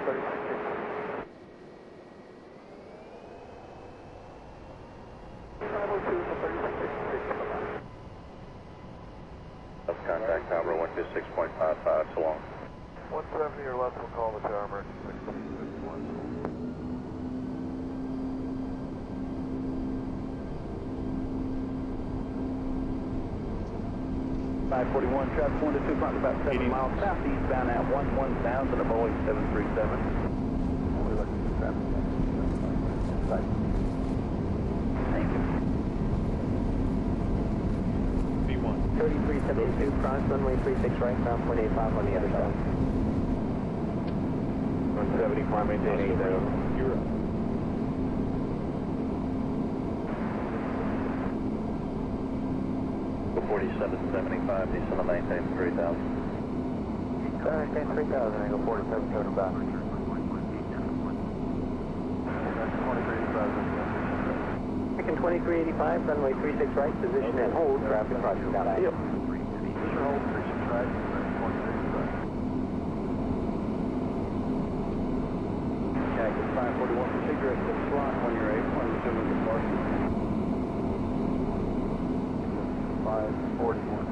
Let's contact Tower 126.55, so long. 170 or less will call the tower emergency 1661. 541, traffic 1 to 2 front about 7 miles southeastbound at 11,000 of Boeing 737. We're looking for traffic. Thank you. B1. 3372, cross runway 36 right, ground point 85 on the other side. 170, climb maintain 80. You're up. Go 4775, descend to maintain 3000. Maintain 3000, I go 47, turn about. American 2385, runway 36 right, position and hold, traffic crossing down I. Position hold, 36 right, 2385. Cactus 541, procedure at the slot when you're ready, when you're assuming departure. 541.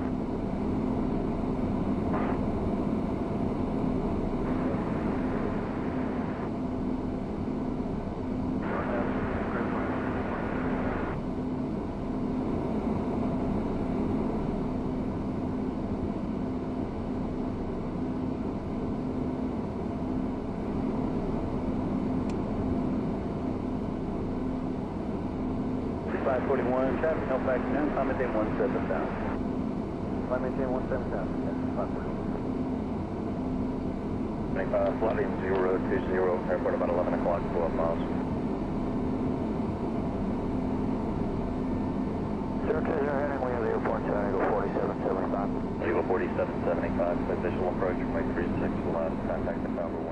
Traffic, no back down, climb maintain 17,000. Climb maintain 17,000, yes, 541. 25, flighting 020, airport about 11 o'clock, 12 miles. 020 heading, we have the airport tower, go 4775. You go 4775, official approach, runway 36, allow contact the Tower